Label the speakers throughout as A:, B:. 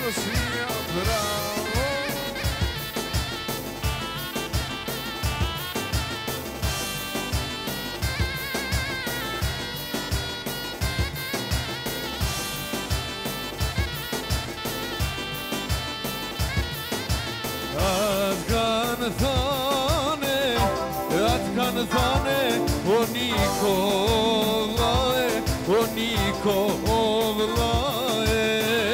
A: Rosija, bravo. Atkan thane, o Nikolae, o Nikolae.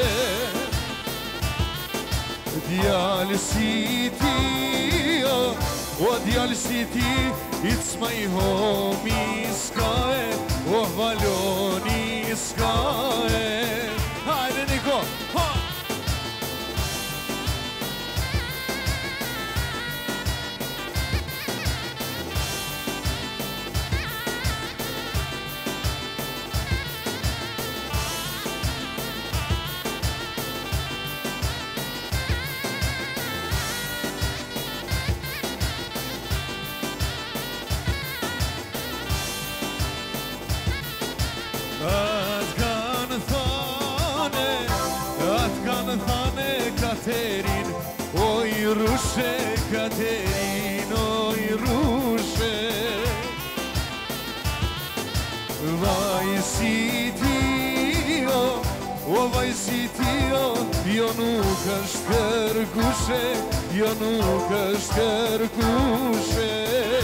A: Djali si ti, o djali si ti, it's my home iskae, o valoni iskae. Hajde Niko, ha! Atkan thane Katerin, oj rushe Katerin, oj rushe. Vaj si ti, o vaj si ti, jo nuk është kërkushe, jo nuk është kërkushe.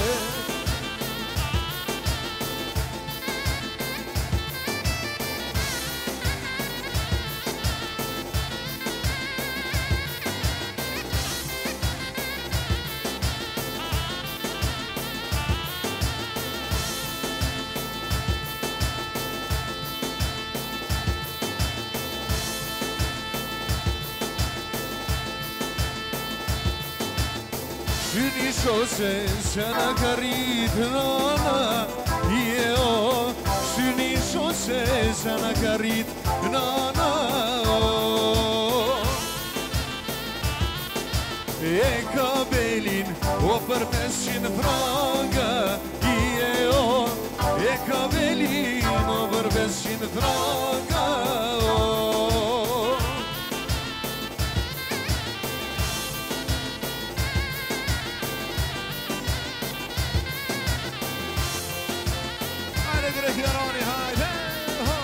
A: Shini shose se na karit nana, o shini shose se na karit nana. E kabelin o për 500 franga, o e kabelin o për 500 franga. Yaroni, haydi, ha!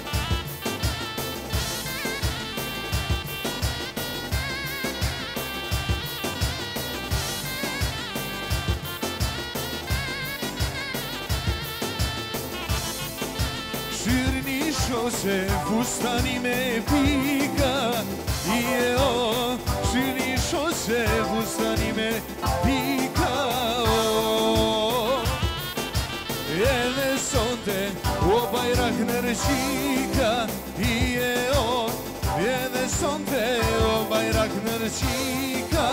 A: Shirni shose fustani me pika, o shirni shose fustani me pika, edhe sonte o bajrak në rëqika, o edhe sonte o bajrak në rëqika,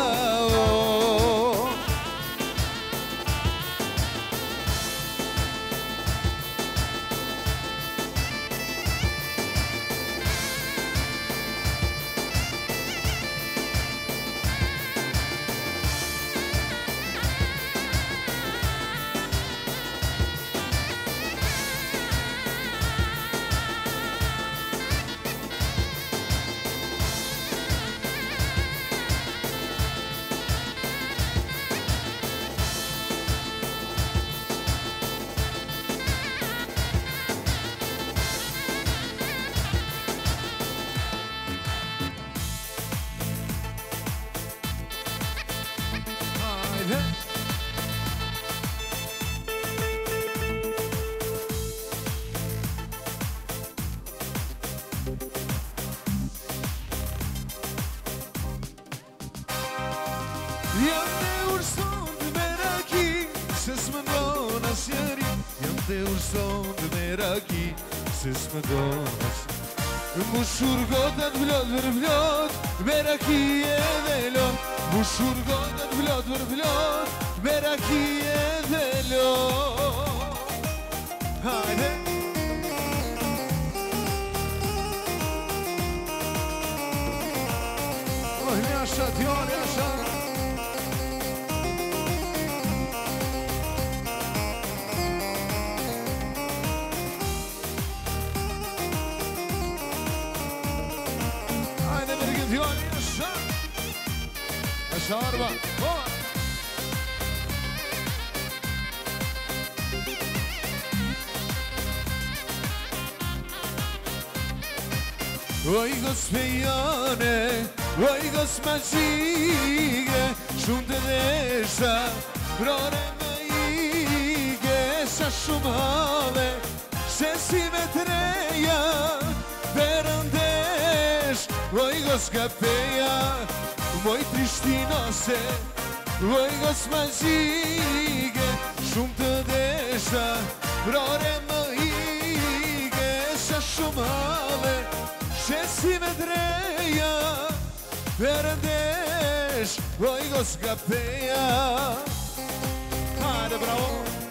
A: Jam të urson të meraki, se s'mëndon as njeri. Jam të urson të meraki, se s'mëndon as njeri. Mu shurgotat vlot për vlot, meraki edhe lot. Mu shurgotat vlot për vlot, meraki edhe lot. Hajde! Oh, njasha, tjo, njasha. ديواني الشعب الشاربة Oj gospejane, oj gosmagjige Shumë të desha, prore me ige Sa shumë hale, se si me treja Perëndesh, oj goskapeja Moj trishtinose, oj gosmagjige Shumë të desha, prore me ige Sa shumë hale Se si me dreja, perëndesh, oj goskapeja Hajde, bravo!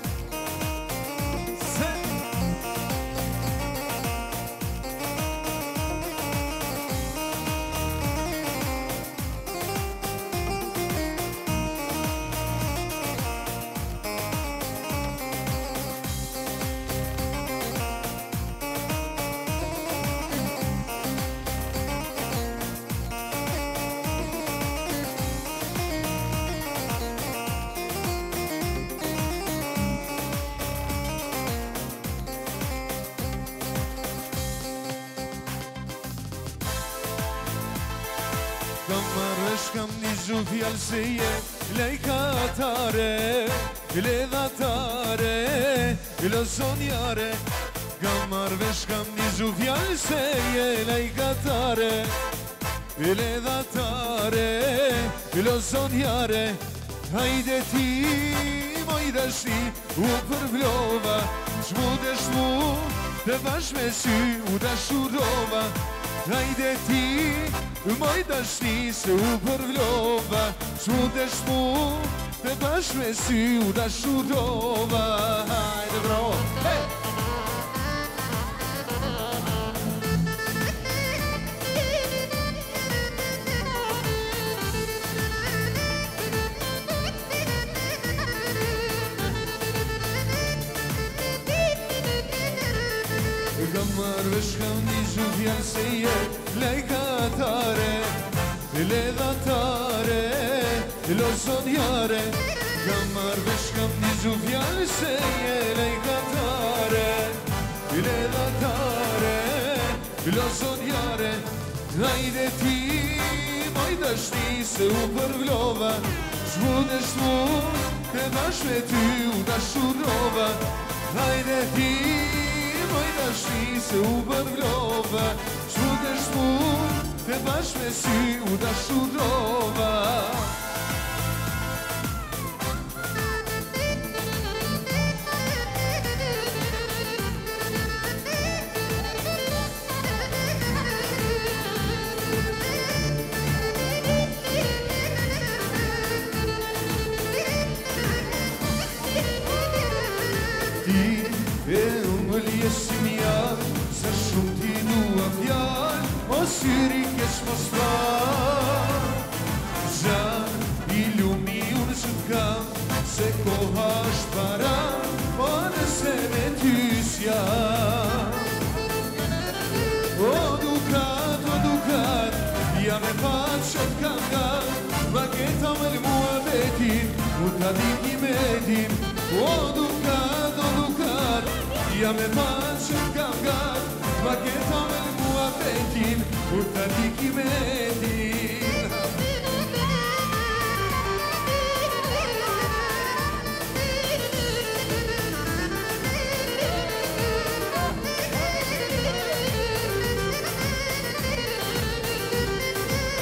A: Kam një zhu fjallë se je lejkatare, ledhatare, lozonjare Kam marvesh kam një zhu fjallë se je lejkatare, ledhatare, lozonjare Hajde ti, moj dashni, u përvlova Shmu dhe shmu, të bash me sy, u dashurova Hajde ti, moj dashni se u përvlova Shmu dhe shmu, të bash me sy u dashurova Hajde bravo, hey! Kam marvesh kam një zhu fjallë se je lejkatare, ledhatare, lozonjare Kam marvesh kam një zhu fjallë se je lejkatare, ledhatare, lozonjare Hajde ti, moj dashni se u përvlova Shmu dhe shmu, të bash me ty u dashurova Hajde ti, moj dashni se u përvlova Shmu dhe shmu, të bash me sy u dashurova Jesëm jarë, se shumë ti dua fjallë O syri kesh mos parë Zjarë, i lumi unë që t'kam Se koha është para Po nëse me ty s'jarë O dukat, jam e patë që t'kam garë Vaketa me l'mua betin, u t'a diki metin O dukat, jam e patë që t'kam garë Vaketa me l'mua betin, u t'a diki metin